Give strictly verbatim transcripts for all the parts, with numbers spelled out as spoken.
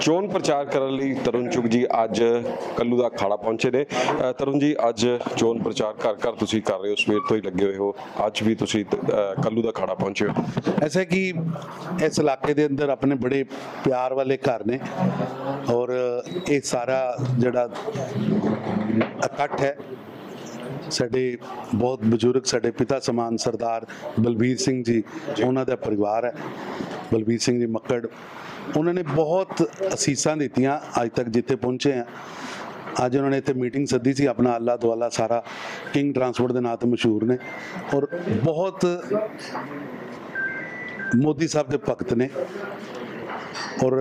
ਚੋਣ ਪ੍ਰਚਾਰ ਕਰਨ ਲਈ ਤਰੁਣ ਚੁਗ ਜੀ ਅੱਜ ਕੱਲੂ ਦਾ ਅਖਾੜਾ ਪਹੁੰਚੇ ਨੇ। ਤਰੁਣ ਜੀ, ਅੱਜ ਚੋਣ ਪ੍ਰਚਾਰ ਘਰ ਘਰ ਤੁਸੀਂ ਕਰ ਰਹੇ ਹੋ, ਸਵੇਰ ਤੋਂ ਹੀ ਲੱਗੇ ਹੋਏ ਹੋ, ਅੱਜ ਵੀ ਤੁਸੀਂ ਕੱਲੂ ਦਾ ਅਖਾੜਾ ਪਹੁੰਚੇ ਹੋ। ऐसा कि इस इलाके के अंदर अपने बड़े प्यार वाले घर ने और ये सारा जड़ा इकट्ठ है साडे बहुत बजुर्ग साडे पिता समान सरदार बलबीर सिंह जी उन्हों का परिवार है। बलबीर सिंह जी मक्कड़ उन्होंने बहुत असीसां दित्तियां अज तक जिथे पहुंचे हैं। अज उन्होंने इतने मीटिंग सदी सी, अपना आला दुआला सारा किंग ट्रांसपोर्ट के नाम तो मशहूर ने और बहुत मोदी साहब के भगत ने। और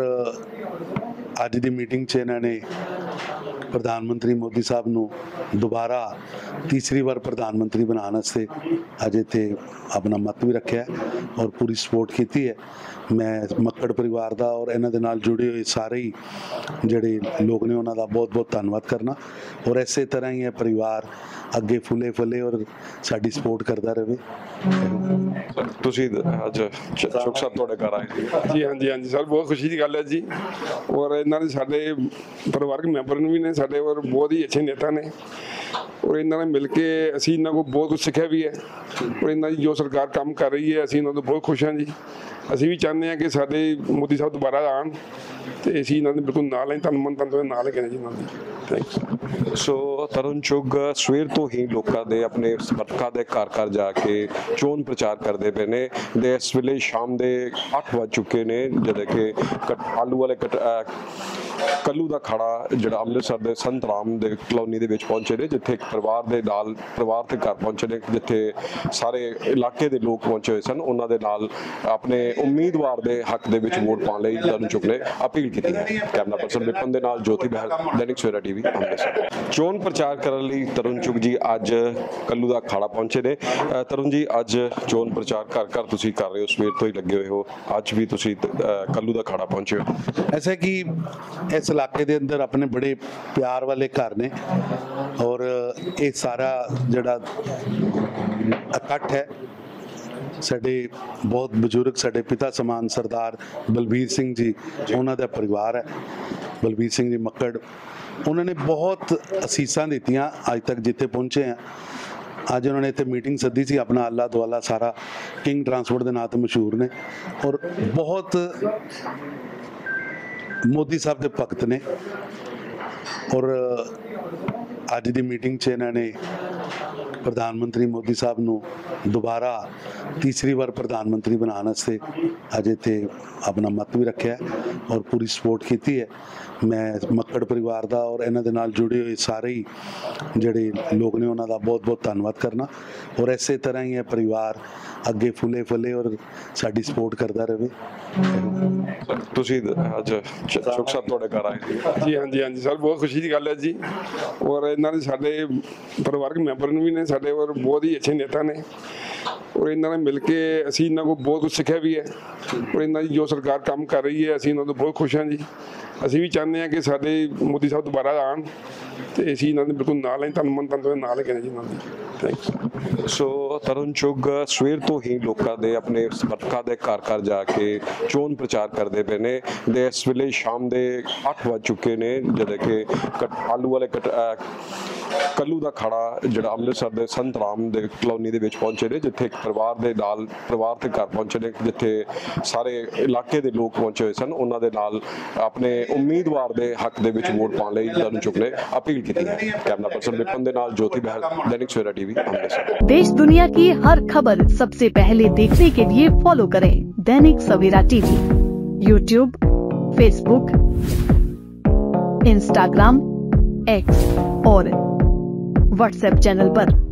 अज की मीटिंग च इन्होंने प्रधानमंत्री मोदी साहब नूं दोबारा तीसरी बार प्रधानमंत्री बनाने वास्ते अज इत्थे अपना मत भी रखा और पूरी सपोर्ट की है। मैं मक्कड़ परिवार का और इन्हां दे नाल जुड़े हुए सारे ही जिहड़े लोग ने उन्हां दा बहुत बहुत धन्नवाद करना और इसे तरह ही यह परिवार अगे फुले फले और साडी सपोर्ट करता रहे। ਤੁਸੀਂ ਅੱਜ ਚੁਗ ਸਾਹਿਬ ਤੁਹਾਡੇ ਘਰ ਆਏ ਜੀ? ਹਾਂਜੀ ਹਾਂਜੀ ਸਰ, ਬਹੁਤ ਖੁਸ਼ੀ ਦੀ ਗੱਲ ਹੈ ਜੀ। ਔਰ ਇਹਨਾਂ ਦੇ ਸਾਡੇ ਪਰਿਵਾਰਕ ਮੈਂਬਰ ਵੀ ਨੇ ਸਾਡੇ ਔਰ ਬਹੁਤ ਹੀ ਅੱਛੇ ਨੇਤਾ ਨੇ ਔਰ ਇਹਨਾਂ ਨਾਲ ਮਿਲ ਕੇ ਅਸੀਂ ਇਹਨਾਂ ਕੋਲ ਬਹੁਤ ਕੁਝ ਸਿੱਖਿਆ ਵੀ ਹੈ ਔਰ ਇਹਨਾਂ ਦੀ ਜੋ ਸਰਕਾਰ ਕੰਮ ਕਰ ਰਹੀ ਹੈ ਅਸੀਂ ਇਹਨਾਂ ਤੋਂ ਬਹੁਤ ਖੁਸ਼ ਹਾਂ ਜੀ। ਅਸੀਂ ਵੀ ਚਾਹੁੰਦੇ ਹਾਂ ਕਿ ਸਾਡੇ ਮੋਦੀ ਸਾਹਿਬ ਦੁਬਾਰਾ ਆਉਣ ਤੇ ਅਸੀਂ ਇਹਨਾਂ ਦੇ ਬਿਲਕੁਲ ਨਾਲ ਹੀ ਧੰਨਵਾਦ ਧੰਨਵਾਦ ਨਾਲ ਹੀ ਕਹਿੰਦੇ ਜੀ ਇਹਨਾਂ ਦੀ। ਥੈਂਕਸ। ਸੋ ਤਰੁਣ ਚੁਗ ਸਵੇਰ ਤੋਂ ਹੀ ਲੋਕਾਂ ਦੇ ਆਪਣੇ ਸਮਰਥਕਾਂ ਦੇ ਘਰ ਘਰ ਜਾ ਕੇ ਚੋਣ ਪ੍ਰਚਾਰ ਕਰਦੇ ਪਏ ਨੇ ਤੇ ਇਸ ਵੇਲੇ ਸ਼ਾਮ ਦੇ ਅੱਠ ਵੱਜ ਚੁੱਕੇ ਨੇ ਜਦੋਂ ਕਿ ਆਲੂ ਵਾਲੇ ਕੱਲੂ ਦਾ ਅਖਾੜਾ ਜਿਹੜਾ ਅੰਮ੍ਰਿਤਸਰ ਦੇ ਸੰਤ ਰਾਮ ਦੇ ਕਲੋਨੀ ਦੇ ਵਿੱਚ ਪਹੁੰਚੇ ਨੇ, ਜਿੱਥੇ ਇੱਕ ਪਰਿਵਾਰ ਦੇ ਨਾਲ ਪਰਿਵਾਰ ਦੇ ਘਰ ਪਹੁੰਚੇ ਨੇ, ਜਿੱਥੇ ਸਾਰੇ ਇਲਾਕੇ ਦੇ ਲੋਕ ਪਹੁੰਚੇ ਹੋਏ ਸਨ। ਉਹਨਾਂ ਦੇ ਨਾਲ ਆਪਣੇ ਉਮੀਦਵਾਰ ਦੇ ਹੱਕ ਦੇ ਵਿੱਚ ਵੋਟ ਪਾਉਣ ਲਈ ਤਰੁਣ ਚੁਗ ਨੇ ਅਪੀਲ ਕੀਤੀ ਹੈ। ਕੈਮਰਾ ਪਰਸਨ ਵਿਪਨ ਦੇ ਨਾਲ ਜੋਤੀ ਬਹਿਲ, ਦੈਨਿਕ ਸਵੇਰਾ ਟੀਵੀ ਅੰਮ੍ਰਿਤਸਰ। ਚੋਣ ਪ੍ਰਚਾਰ ਕਰਨ ਲਈ ਤਰੁਣ ਚੁਗ ਜੀ ਅੱਜ ਕੱਲੂ ਦਾ ਅਖਾੜਾ ਪਹੁੰਚੇ ਨੇ। ਤਰੁਣ ਜੀ, ਅੱਜ ਚੋਣ ਪ੍ਰਚਾਰ ਘਰ ਘਰ ਤੁਸੀਂ ਕਰ ਰਹੇ ਹੋ, ਸਵੇਰ ਤੋਂ ਹੀ ਲੱਗੇ ਹੋਏ ਹੋ, ਅੱਜ ਵੀ ਤੁਸੀਂ ਕੱਲੂ ਦਾ ਅਖਾੜਾ ਪਹੁੰਚੇ ਹੋ। ऐसा कि इस इलाके के अंदर अपने बड़े प्यार वाले घर ने और ये सारा जड़ा इकट्ठ है साडे बहुत बजुर्ग साडे पिता समान सरदार बलबीर सिंह जी उन्हों का परिवार है। बलबीर सिंह जी मक्कड़ उन्होंने बहुत असीसां दित्तियां अज तक जिथे पहुंचे हैं। अज उन्होंने इतने मीटिंग सदी सी, अपना आला दुआला सारा किंग ट्रांसपोर्ट के नाम तो मशहूर ने और बहुत मोदी साहब के भगत ने और अज की मीटिंग च इन्होंने प्रधानमंत्री मोदी साहब नूं दोबारा तीसरी बार प्रधानमंत्री बनाने वास्ते अज इत्थे अपना मत भी रखा और पूरी सपोर्ट की है। मैं मक्कड़ परिवार का और इन्हां दे नाल जुड़े हुए सारे ही जिहड़े लोग ने उन्हां दा बहुत बहुत धन्नवाद करना और इसे तरह ही यह परिवार अगे फुले फले और साडी सपोर्ट करता रहे। ਤੁਸੀਂ ਅੱਜ ਚੁਗ ਸਾਹਿਬ ਤੁਹਾਡੇ ਘਰ ਆਏ ਜੀ? ਹਾਂਜੀ ਹਾਂਜੀ ਸਰ, ਬਹੁਤ ਖੁਸ਼ੀ ਦੀ ਗੱਲ ਹੈ ਜੀ। ਔਰ ਇਹਨਾਂ ਦੇ ਸਾਡੇ ਪਰਿਵਾਰਕ ਮੈਂਬਰ ਵੀ ਨੇ ਸਾਡੇ ਔਰ ਬਹੁਤ ਹੀ ਅੱਛੇ ਨੇਤਾ ਨੇ ਔਰ ਇਹਨਾਂ ਨਾਲ ਮਿਲ ਕੇ ਅਸੀਂ ਇਹਨਾਂ ਕੋਲ ਬਹੁਤ ਕੁਝ ਸਿੱਖਿਆ ਵੀ ਹੈ ਔਰ ਇਹਨਾਂ ਦੀ ਜੋ ਸਰਕਾਰ ਕੰਮ ਕਰ ਰਹੀ ਹੈ ਅਸੀਂ ਇਹਨਾਂ ਤੋਂ ਬਹੁਤ ਖੁਸ਼ ਹਾਂ ਜੀ। ਅਸੀਂ ਵੀ ਚਾਹੁੰਦੇ ਹਾਂ ਕਿ ਸਾਡੇ ਮੋਦੀ ਸਾਹਿਬ ਦੁਬਾਰਾ ਆਉਣ ਤੇ ਅਸੀਂ ਇਹਨਾਂ ਦੇ ਬਿਲਕੁਲ ਨਾਲ ਹੀ ਧੰਨਵਾਦ ਧੰਨਵਾਦ ਨਾਲ ਹੀ ਕਹਿੰਦੇ ਜੀ ਇਹਨਾਂ ਦੀ। ਥੈਂਕਸ। ਸੋ ਤਰੁਣ ਚੁਗ ਸਵੇਰ ਤੋਂ ਹੀ ਲੋਕਾਂ ਦੇ ਆਪਣੇ ਸਮਰਥਕਾਂ ਦੇ ਘਰ ਘਰ ਜਾ ਕੇ ਚੋਣ ਪ੍ਰਚਾਰ ਕਰਦੇ ਪਏ ਨੇ ਤੇ ਇਸ ਵੇਲੇ ਸ਼ਾਮ ਦੇ ਅੱਠ ਵੱਜ ਚੁੱਕੇ ਨੇ ਜਦੋਂ ਕਿ ਆਲੂ ਵਾਲੇ ਕੱਲੂ ਦਾ ਅਖਾੜਾ ਜਿਹੜਾ ਅੰਮ੍ਰਿਤਸਰ ਦੇ ਸੰਤ ਰਾਮ ਦੇ ਕਲੋਨੀ ਦੇ ਵਿੱਚ ਪਹੁੰਚੇ ਨੇ, ਜਿੱਥੇ ਇੱਕ ਪਰਿਵਾਰ ਦੇ ਨਾਲ ਪਰਿਵਾਰ ਦੇ ਘਰ ਪਹੁੰਚੇ ਨੇ, ਜਿੱਥੇ ਸਾਰੇ ਇਲਾਕੇ ਦੇ ਲੋਕ ਪਹੁੰਚੇ ਹੋਏ ਸਨ। ਉਹਨਾਂ ਦੇ ਨਾਲ ਆਪਣੇ उम्मीदवार दे हक दे विच वोट पाने लई तरुण चुग ने अपील की है। कैमरा पर्सन विपन दे नाल ज्योति बहल, दैनिक सवेरा टीवी अमृतसर। देश दुनिया की हर खबर सबसे पहले देखने के लिए फॉलो करें Dainik Savera TV, YouTube, Facebook, Instagram, X और व्हाट्सएप चैनल पर।